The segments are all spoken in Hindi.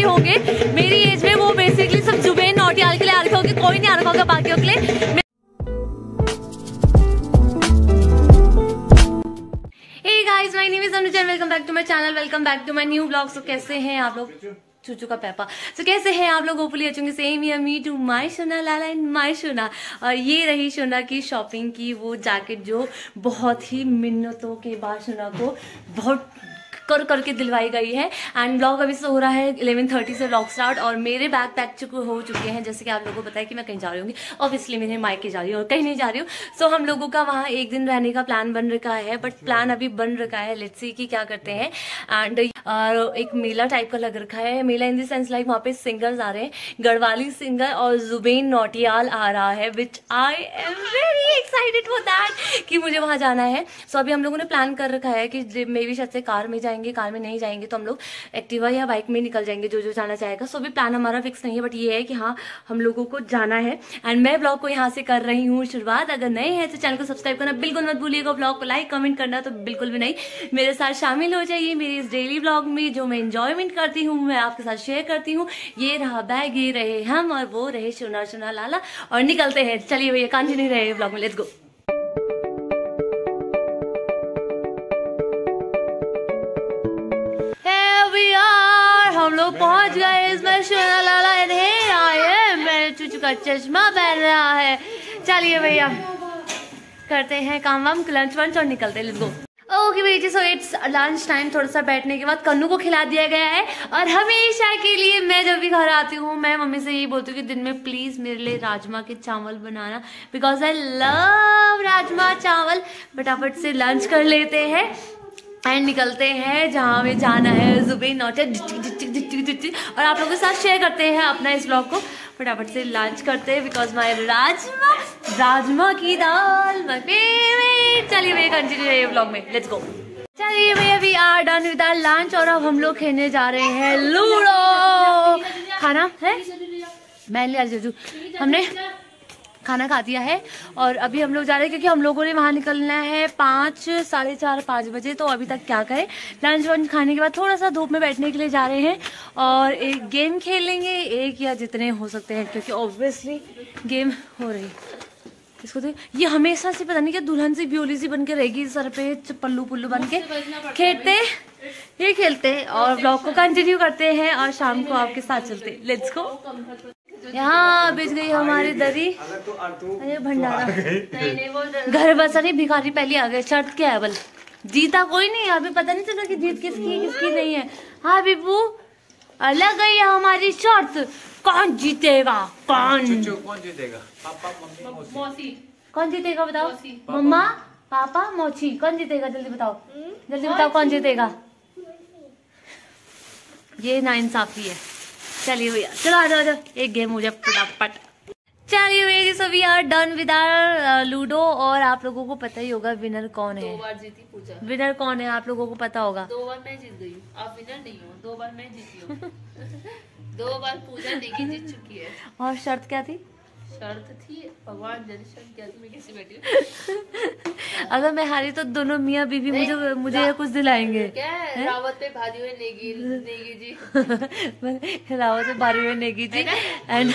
होंगे मेरी एज में, वो बेसिकली सब जुबेन नौटियाल के लिए आ रखे होंगे, कोई नहीं आ रखा होगा बाकियों के लिए। Hey guys, my name is Anuja and welcome back to my channel, welcome back to my new vlog। So कैसे हैं आप लोग? चूचू का पेपा। So कैसे हैं आप लोग? होपफुली अच्छे होंगे। Same here, me too my सोना लाला एंड माय सोना। और ये रही सोना की शॉपिंग की वो जैकेट जो बहुत ही मिन्नतों के बाद सोना को बहुत कर करके दिलवाई गई है। एंड ब्लॉग अभी से हो रहा है 11:30 से ब्लॉग स्टार्ट, और मेरे बैग पैक हो चुके हैं। जैसे कि आप लोगों को पता है कि मैं कहीं जा रही हूँ, ऑब्वियसली मेरे मायके जा रही हूँ और कहीं नहीं जा रही हूँ। सो हम लोगों का वहाँ एक दिन रहने का प्लान बन रखा है, बट प्लान अभी बन रखा है, लेट्स सी कि क्या करते हैं। एंड एक मेला टाइप का लग रखा है, मेला इन द सेंस लाइक वहाँ पे सिंगर्स आ रहे हैं, गढ़वाली सिंगर और जुबेन नौटियाल आ रहा है, which I am very excited for that कि मुझे वहाँ जाना है। सो अभी हम लोगों ने प्लान कर रखा है कि मे भी शायद से कार में जाएंगे, कार में नहीं जाएंगे तो हम लोग एक्टिवा या बाइक में निकल जाएंगे, जो जो जाना चाहेगा। सो अभी प्लान हमारा फिक्स नहीं है, बट ये है कि हाँ हम लोगों को जाना है। एंड मैं ब्लॉग को यहाँ से कर रही हूँ शुरुआत। अगर नए हैं तो चैनल को सब्सक्राइब करना बिल्कुल मत भूलिएगा, ब्लॉग को लाइक कमेंट करना तो बिल्कुल भी नहीं। मेरे साथ शामिल हो जाइए मेरी इस डेली ब्लॉग में, जो मैं एंजॉयमेंट करती हूँ मैं आपके साथ शेयर करती हूँ। ये रहा बैग, ये रहे हम, और वो रहे सोना सोना लाला, और निकलते हैं। चलिए भैया कंटिन्यू रहे ब्लॉग में, लेट्स गो। हम लोग पहुंच गए इसमें सोना लाला आए, मेरे चूचू का चश्मा पहन रहा है। चलिए भैया करते हैं काम वाम, लंच वंच और निकलते हैं, लेट्स गो। ओके भैया, सो इट्स लंच टाइम। थोड़ा सा बैठने के बाद कन्नू को खिला दिया गया है, और हमेशा के लिए मैं जब भी घर आती हूँ मैं मम्मी से यही बोलती हूँ कि दिन में प्लीज मेरे लिए राजमा के चावल बनाना, because I love rajma chawal. फटाफट से लंच कर लेते हैं एंड निकलते हैं जहाँ हमें जाना है, जुबेन नौटियाल, और आप लोगों के साथ शेयर करते हैं अपना इस ब्लॉग को। फटाफट से लंच करते हैं, बिकॉज माय राजमा की दाल माय फेवरेट। चलिए भैया कंटिन्यू रहिए ब्लॉग में, लेट्स गो। चलिए भैया we are done with our lunch, और अब हम लोग खेलने जा रहे हैं लूडो। खाना है मैं लिया जीजू, हमने खाना खा दिया है, और अभी हम लोग जा रहे हैं क्योंकि हम लोगों ने वहाँ निकलना है 5, साढ़े 4, 5 बजे। तो अभी तक क्या करें, लंच वंच खाने के बाद थोड़ा सा धूप में बैठने के लिए जा रहे हैं, और एक गेम खेल लेंगे, एक या जितने हो सकते हैं, क्योंकि ऑब्वियसली गेम हो रही है। इसको तो ये हमेशा से पता नहीं क्या दुल्हन सी ब्योली सी बन के रहेगी, सर पे पल्लू पुल्लू बन के खेलते और ब्लॉग को कंटिन्यू करते हैं, और शाम को आपके साथ चलते। Let's go. यहाँ बिछ गई हमारी दरी, अरे भंडारा घर बसा नहीं, भिखारी पहले आ गए। शर्त क्या है बल, जीता कोई नहीं, अभी पता नहीं चला कि जीत किसकी किसकी नहीं है। हाँ बिब्बू अलग गई है हमारी शर्त, कौन जीतेगा, कौन जीतेगा, पापा मम्मी मौसी, कौन जीतेगा बताओ, मम्मा पापा मौसी, कौन जीतेगा जल्दी बताओ, जल्दी बताओ कौन जीतेगा। ये नाइंसाफी है। चलिए भैया चलो आ जाओ, एक गेम हो जाए फटाफट। चलिए भैया, so we are done with our ludo, और आप लोगों को पता ही होगा विनर कौन है। 2 बार जीती पूजा। विनर कौन है आप लोगों को पता होगा। 2 बार मैं जीत गई हूँ, आप विनर नहीं हो। 2 बार मैं जीती हूँ 2 बार पूजा देखी जीत चुकी है। और शर्त क्या थी? शर्त थी भगवान जन शर्त क्या थी, मैं कैसे बैठी हूँ अगर मैं हारी तो दोनों मियाँ बीवी मुझे कुछ दिलाएंगे। क्या है? रावत पे भारी हुए नेगी जी रावत पे भारी हुए नेगी जी एंड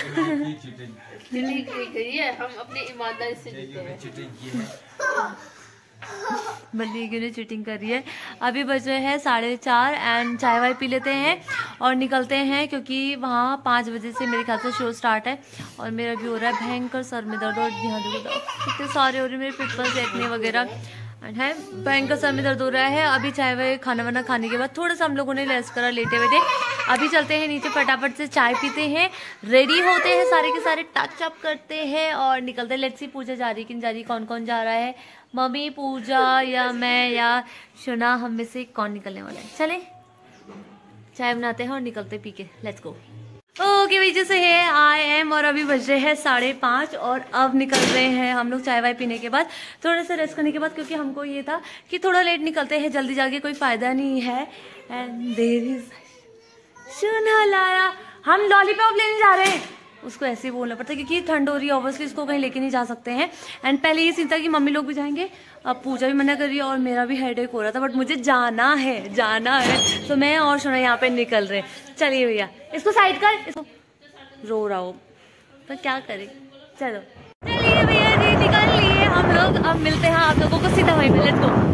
हम अपने ईमानदारी से जीते हैं। बल्ली ने चीटिंग करी है। अभी बज रहे हैं 4:30 एंड चाय वाय पी लेते हैं और निकलते हैं, क्योंकि वहाँ 5 बजे से मेरे ख्याल से शो स्टार्ट है, और मेरा भी हो रहा है भयंकर सर में दर्द, और यहाँ देखो कितने सारे हो रहे मेरे पिंपल्स, एक्ने वगैरह है, भयंकर सर में दर्द हो रहा है। अभी चाय वाय खाना वाना खाने के बाद थोड़ा सा हम लोगों ने रेस्ट करा लेटे बैठे। अभी चलते हैं नीचे, फटाफट से चाय पीते हैं, रेडी होते हैं, सारे के सारे टच अप करते हैं और निकलते हैं। लेट्स सी पूजा जा रही कि नहीं जा रही, कौन कौन जा रहा है, मम्मी, पूजा या मैं या शोना, हम में से कौन निकलने वाला है। चले चाय बनाते हैं और निकलते पी के, लेट्स गो। ओके भाई, जैसे है आई एम, और अभी बज रहे हैं 5:30 और अब निकल रहे हैं हम लोग चाय वाय पीने के बाद, थोड़ा सा रेस्ट करने के बाद, क्योंकि हमको ये था कि थोड़ा लेट निकलते हैं, जल्दी जाके कोई फायदा नहीं है। एंड देयर इज शोना लाया, हम लॉलीपॉप लेने जा रहे हैं। उसको ऐसे ही बोलना पड़ता है क्योंकि ठंड हो रही है, ऑब्वियसली इसको कहीं लेके नहीं जा सकते हैं। एंड पहले ये सीन था कि मम्मी लोग भी जाएंगे, अब पूजा भी मना कर रही है और मेरा भी हेडेक हो रहा था, बट मुझे जाना है। तो मैं और शोना यहाँ पे निकल रहे। चलिए भैया इसको साइड कर, इसको रो रहा हो पर क्या करें, चलो चलिए भैया जी निकल लिए हम लोग। अब मिलते हैं आप लोगों को सीधा वहीं पे, लेट्स गो।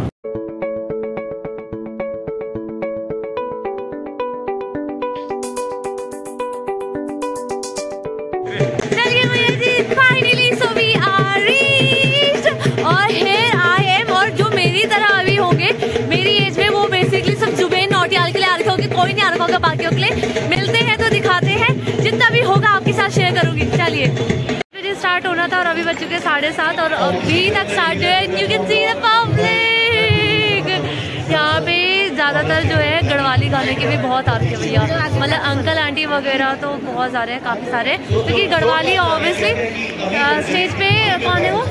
मेरी एज में वो बेसिकली सब जुबेन नौटियाल के लिए आ रखे होंगे, कोई नहीं आ रखा होगा बाकियों के लिए। मिलते हैं तो दिखाते हैं, जितना भी होगा आपके साथ शेयर करूंगी। चलिए मुझे स्टार्ट होना था और अभी बज चुके 7:30 और अभी तक स्टार्ट है। You can see the public. यहाँ पे ज्यादातर जो है गढ़वाली गाने के भी बहुत आते हैं भैया, मतलब अंकल आंटी वगैरह तो बहुत सारे हैं, काफी सारे, क्योंकि गढ़वाली ऑब्वियसली स्टेज पे कौन है वो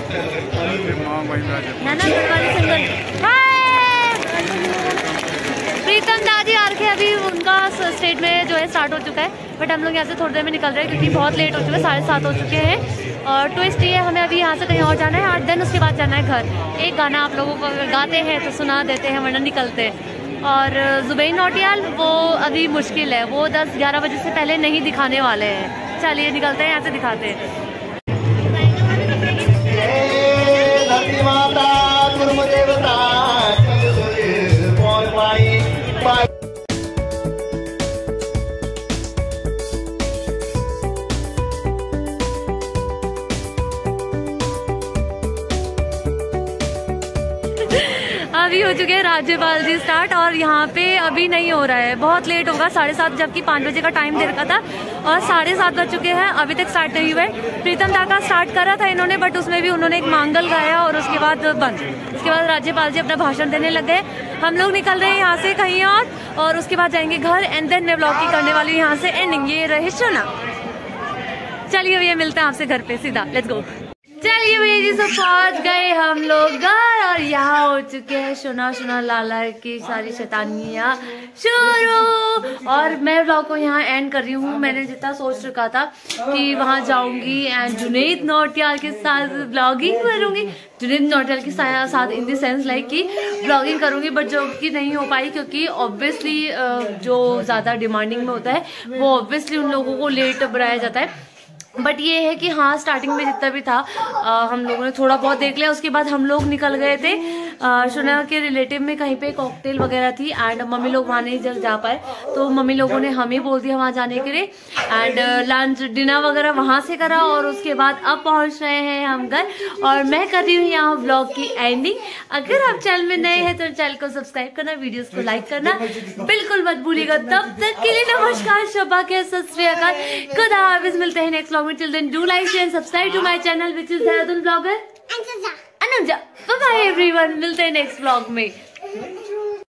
है ना गढ़वाली सिंगर प्रीतम दादी आ रखे। अभी उनका स्टेज में जो है स्टार्ट हो चुका है, बट हम लोग यहाँ से थोड़ी देर में निकल रहे हैं क्योंकि बहुत लेट हो चुका है, 7:30 हो चुके हैं। और ट्विस्ट ये है हमें अभी यहाँ से कहीं और जाना है, 8 दिन उसके बाद जाना है घर। एक गाना आप लोगों को अगर गाते हैं तो सुना देते हैं, वरना निकलते हैं। और जुबेन नौटियाल वो अभी मुश्किल है, वो 10-11 बजे से पहले नहीं दिखाने वाले हैं। चलिए निकलते हैं यहाँ से, दिखाते हैं। अभी हो चुके हैं राज्यपाल जी स्टार्ट और यहाँ पे अभी नहीं हो रहा है, बहुत लेट होगा 7:30, जबकि 5 बजे का टाइम दे रखा था और 7:30 बज चुके हैं, अभी तक स्टार्ट नहीं हुआ है। प्रीतम दा का स्टार्ट करा था इन्होंने, बट उसमें भी उन्होंने एक मांगल गाया और उसके बाद बंद। उसके बाद राज्यपाल जी अपना भाषण देने लग गए। हम लोग निकल रहे हैं यहाँ से कहीं और उसके बाद जाएंगे घर एंड देन मैं ब्लॉग की करने वाली हूँ यहाँ से एंडिंग। ये रहे शोना। चलिए भैया मिलते हैं आपसे घर पे सीधा, लेट्स गो। चलिए भैया जी सब पहुंच गए हम लोग घर और यहाँ हो चुके हैं शोना लाला की सारी शैतानियाँ शुरू। और मैं ब्लॉग को यहाँ एंड कर रही हूँ। मैंने जितना सोच रखा था कि वहाँ जाऊंगी एंड जुनैद नौटियाल के साथ ब्लॉगिंग करूंगी, जुनैद नौटियाल के साथ इन द सेंस लाइक कि ब्लॉगिंग करूंगी, बट जो कि नहीं हो पाई क्योंकि ऑब्वियसली जो ज्यादा डिमांडिंग में होता है वो ऑब्वियसली उन लोगों को लेट बनाया जाता है। बट ये है कि हाँ स्टार्टिंग में जितना भी था हम लोगों ने थोड़ा बहुत देख लिया। उसके बाद हम लोग निकल गए थे शोना के रिलेटिव में, कहीं पे कॉकटेल वगैरह थी एंड मम्मी लोग वहाँ नहीं जा पाए, तो मम्मी लोगों ने हमें बोल दिया वहाँ जाने के लिए एंड लंच डिनर वगैरह वहाँ से करा और उसके बाद अब पहुँच रहे हैं हम घर और मैं कर रही हूँ यहाँ व्लॉग की एंडिंग। अगर आप चैनल में नए हैं तो चैनल को सब्सक्राइब करना, वीडियोस को लाइक करना बिल्कुल मत भूलिएगा। तब तक के लिए नमस्कार, शब्बा के सत श्री अकाल, खुदा हाफिज़। मिलते हैं नेक्स्ट व्लॉग में। Till then, do like, share and subscribe to my channel, which is Dehradun Vlogger Anuja. Bye bye everyone. मिलते हैं नेक्स्ट व्लॉग में।